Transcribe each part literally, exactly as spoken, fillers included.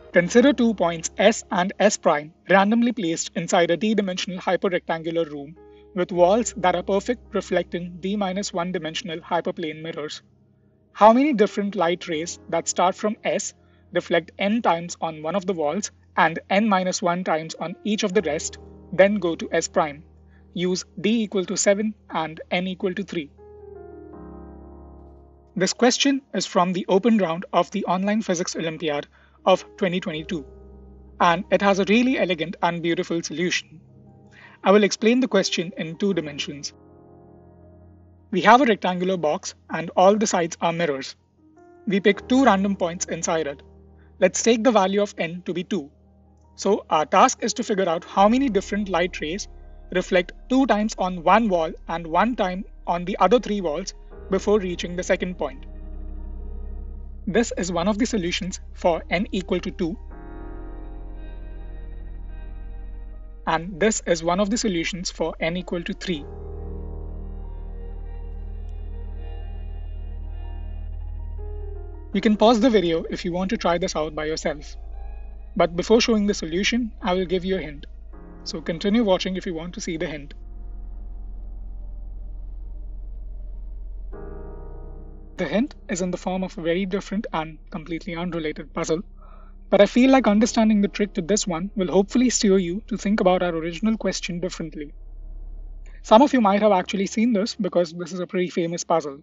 Consider two points S and S prime randomly placed inside a d-dimensional hyperrectangular room with walls that are perfect, reflecting d minus one dimensional hyperplane mirrors. How many different light rays that start from S reflect n times on one of the walls and n minus one times on each of the rest, then go to S prime? Use d equal to seven and n equal to three. This question is from the open round of the Online Physics Olympiad of twenty twenty-two, and it has a really elegant and beautiful solution. I will explain the question in two dimensions. We have a rectangular box and all the sides are mirrors. We pick two random points inside it. Let's take the value of n to be two. So our task is to figure out how many different light rays reflect two times on one wall and one time on the other three walls before reaching the second point. This is one of the solutions for n equal to two, and this is one of the solutions for n equal to three. You can pause the video if you want to try this out by yourself. But before showing the solution, I will give you a hint. So continue watching if you want to see the hint. The hint is in the form of a very different and completely unrelated puzzle, but I feel like understanding the trick to this one will hopefully steer you to think about our original question differently. Some of you might have actually seen this because this is a pretty famous puzzle.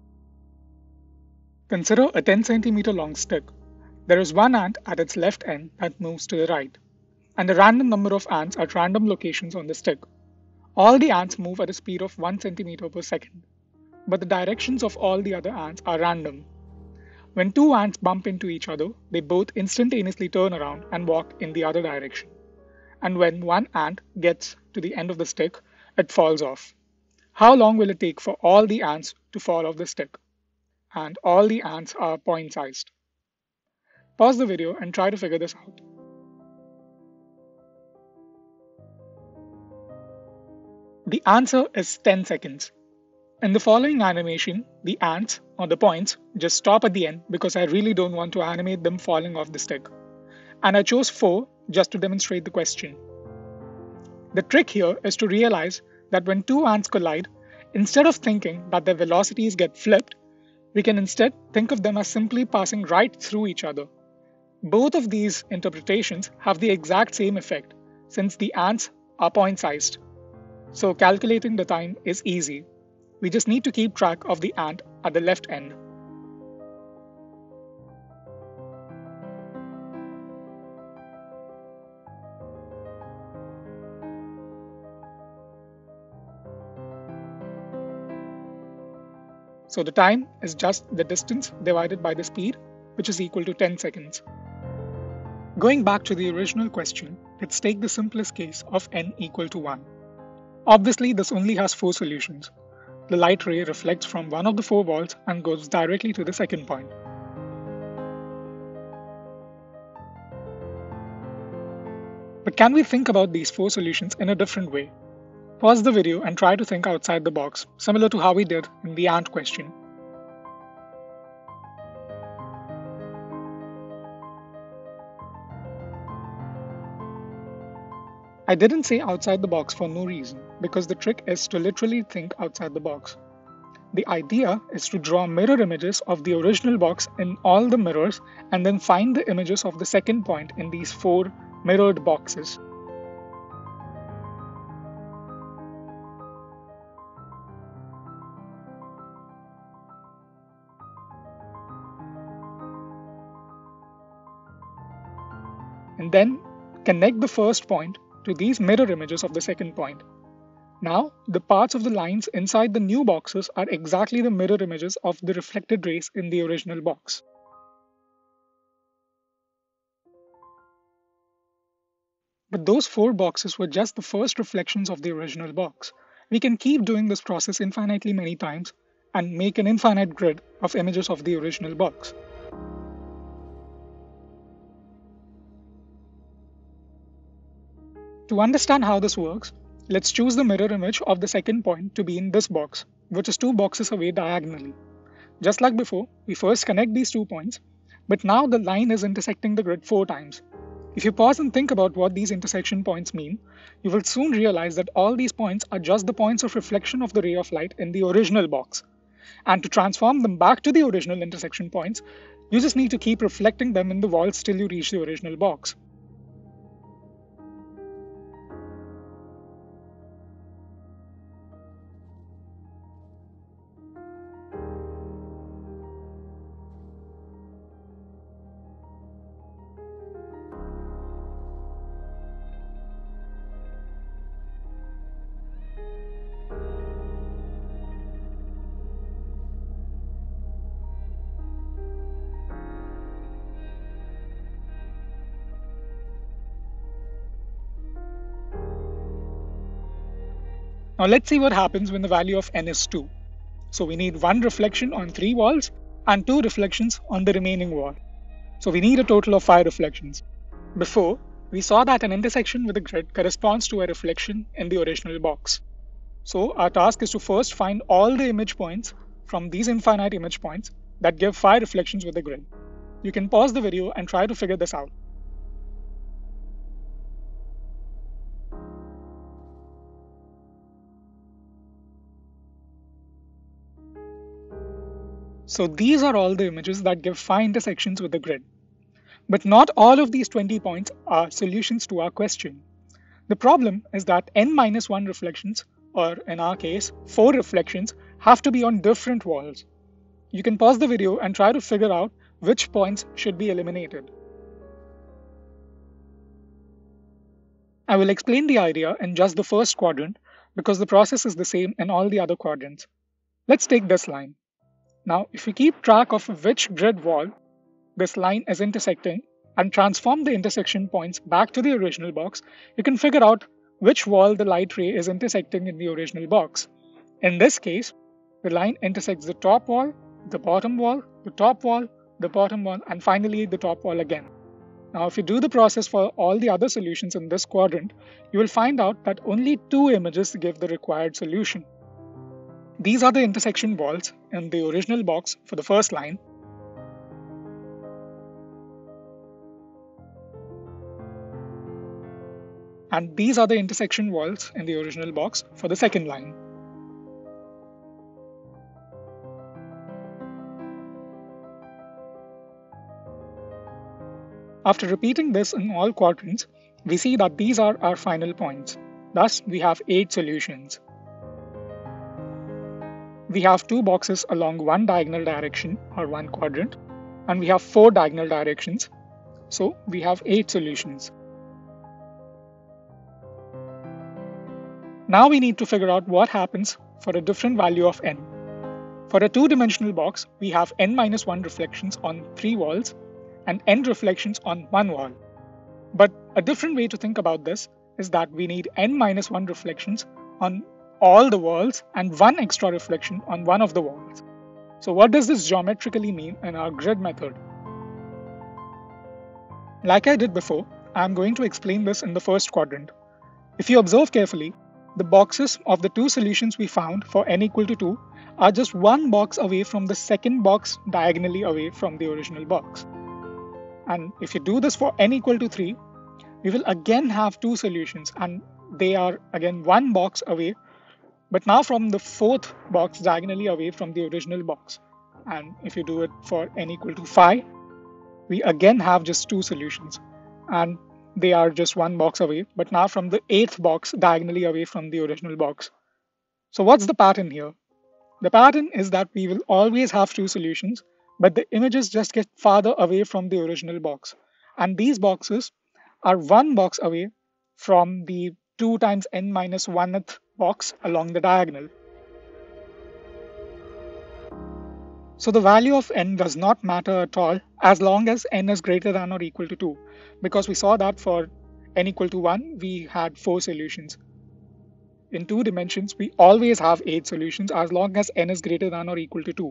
Consider a ten centimeter long stick. There is one ant at its left end that moves to the right, and a random number of ants at random locations on the stick. All the ants move at a speed of one centimeter per second, but the directions of all the other ants are random. When two ants bump into each other, they both instantaneously turn around and walk in the other direction. And when one ant gets to the end of the stick, it falls off. How long will it take for all the ants to fall off the stick? And all the ants are point-sized. Pause the video and try to figure this out. The answer is ten seconds. In the following animation, the ants, or the points, just stop at the end because I really don't want to animate them falling off the stick. And I chose four just to demonstrate the question. The trick here is to realize that when two ants collide, instead of thinking that their velocities get flipped, we can instead think of them as simply passing right through each other. Both of these interpretations have the exact same effect, since the ants are point-sized. So calculating the time is easy. We just need to keep track of the ant at the left end. So the time is just the distance divided by the speed, which is equal to ten seconds. Going back to the original question, let's take the simplest case of n equal to one. Obviously, this only has four solutions. The light ray reflects from one of the four walls and goes directly to the second point. But can we think about these four solutions in a different way? Pause the video and try to think outside the box, similar to how we did in the ant question. I didn't say outside the box for no reason, because the trick is to literally think outside the box. The idea is to draw mirror images of the original box in all the mirrors and then find the images of the second point in these four mirrored boxes. And then connect the first point to these mirror images of the second point. Now, the parts of the lines inside the new boxes are exactly the mirror images of the reflected rays in the original box. But those four boxes were just the first reflections of the original box. We can keep doing this process infinitely many times and make an infinite grid of images of the original box. To understand how this works, let's choose the mirror image of the second point to be in this box, which is two boxes away diagonally. Just like before, we first connect these two points, But now the line is intersecting the grid four times. If you pause and think about what these intersection points mean, you will soon realize that all these points are just the points of reflection of the ray of light in the original box. And to transform them back to the original intersection points, you just need to keep reflecting them in the walls till you reach the original box. Now let's see what happens when the value of n is two. So we need one reflection on three walls and two reflections on the remaining wall. So we need a total of five reflections. Before, we saw that an intersection with a grid corresponds to a reflection in the original box. So our task is to first find all the image points from these infinite image points that give five reflections with the grid. You can pause the video and try to figure this out. So these are all the images that give five intersections with the grid. But not all of these twenty points are solutions to our question. The problem is that n minus one reflections, or in our case, four reflections, have to be on different walls. You can pause the video and try to figure out which points should be eliminated. I will explain the idea in just the first quadrant because the process is the same in all the other quadrants. Let's take this line. Now, if we keep track of which grid wall this line is intersecting and transform the intersection points back to the original box, you can figure out which wall the light ray is intersecting in the original box. In this case, the line intersects the top wall, the bottom wall, the top wall, the bottom wall, and finally the top wall again. Now, if you do the process for all the other solutions in this quadrant, you will find out that only two images give the required solution. These are the intersection walls in the original box for the first line. And these are the intersection walls in the original box for the second line. After repeating this in all quadrants, we see that these are our final points. Thus, we have eight solutions. We have two boxes along one diagonal direction, or one quadrant, and we have four diagonal directions, so we have eight solutions. Now we need to figure out what happens for a different value of n. For a two-dimensional box, we have n minus one reflections on three walls and n reflections on one wall. But a different way to think about this is that we need n minus one reflections on all the walls and one extra reflection on one of the walls. So what does this geometrically mean in our grid method? Like I did before, I'm going to explain this in the first quadrant. If you observe carefully, the boxes of the two solutions we found for n equal to two are just one box away from the second box diagonally away from the original box. And if you do this for n equal to three, we will again have two solutions, and they are again one box away, but now from the fourth box diagonally away from the original box. And if you do it for n equal to five, we again have just two solutions, and they are just one box away, but now from the eighth box diagonally away from the original box. So what's the pattern here? The pattern is that we will always have two solutions, but the images just get farther away from the original box. And these boxes are one box away from the two times n minus one-th box along the diagonal. So the value of n does not matter at all as long as n is greater than or equal to two, because we saw that for n equal to one, we had four solutions. In two dimensions, we always have eight solutions as long as n is greater than or equal to two.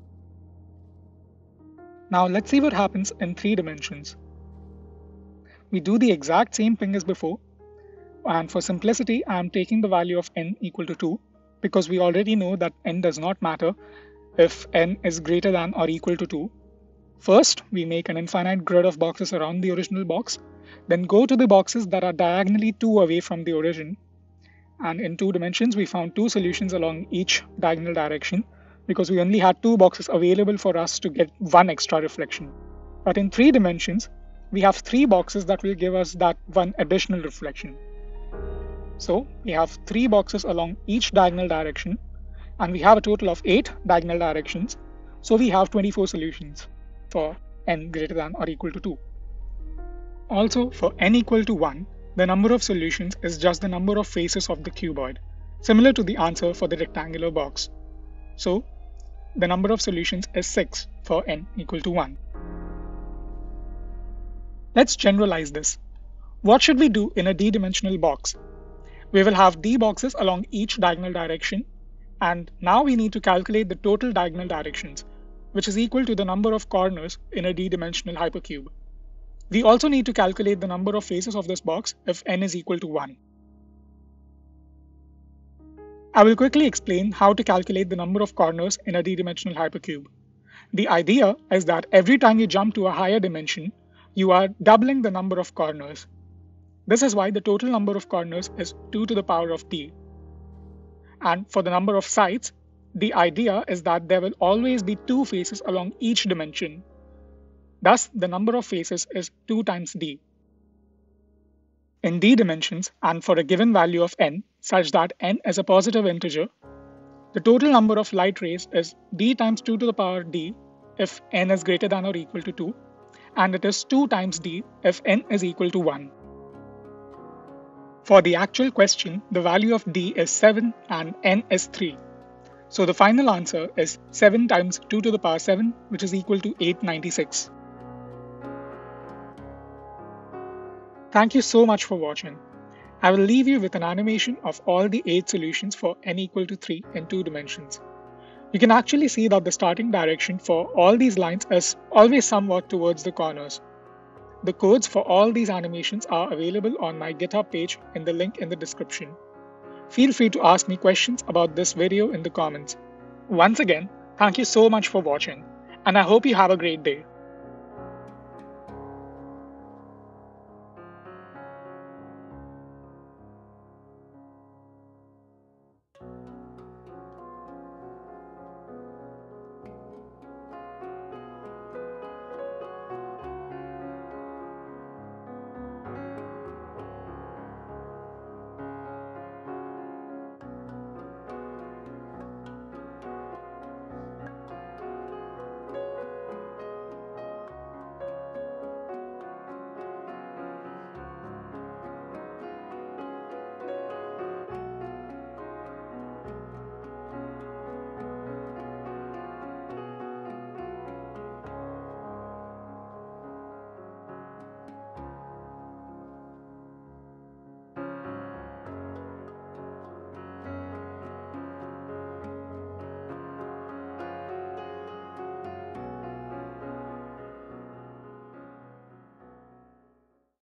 Now let's see what happens in three dimensions. We do the exact same thing as before, and for simplicity, I am taking the value of n equal to two because we already know that n does not matter if n is greater than or equal to two. First, we make an infinite grid of boxes around the original box, then go to the boxes that are diagonally two away from the origin. And in two dimensions, we found two solutions along each diagonal direction because we only had two boxes available for us to get one extra reflection. But in three dimensions, we have three boxes that will give us that one additional reflection. So we have three boxes along each diagonal direction, and we have a total of eight diagonal directions. So we have twenty-four solutions for n greater than or equal to two. Also, for n equal to one, the number of solutions is just the number of faces of the cuboid, similar to the answer for the rectangular box. So, the number of solutions is six for n equal to one. Let's generalize this. What should we do in a d-dimensional box? We will have d boxes along each diagonal direction, and now we need to calculate the total diagonal directions, which is equal to the number of corners in a d-dimensional hypercube. We also need to calculate the number of faces of this box if n is equal to one. I will quickly explain how to calculate the number of corners in a d-dimensional hypercube. The idea is that every time you jump to a higher dimension, you are doubling the number of corners. This is why the total number of corners is two to the power of d. And for the number of sides, the idea is that there will always be two faces along each dimension. Thus, the number of faces is two times d. In d dimensions, and for a given value of n, such that n is a positive integer, the total number of light rays is d times two to the power d if n is greater than or equal to two, and it is two times d if n is equal to one. For the actual question, the value of d is seven and n is three. So the final answer is seven times two to the power seven, which is equal to eight hundred ninety-six. Thank you so much for watching. I will leave you with an animation of all the eight solutions for n equal to three in two dimensions. You can actually see that the starting direction for all these lines is always somewhat towards the corners. The codes for all these animations are available on my GitHub page in the link in the description. Feel free to ask me questions about this video in the comments. Once again, thank you so much for watching, and I hope you have a great day.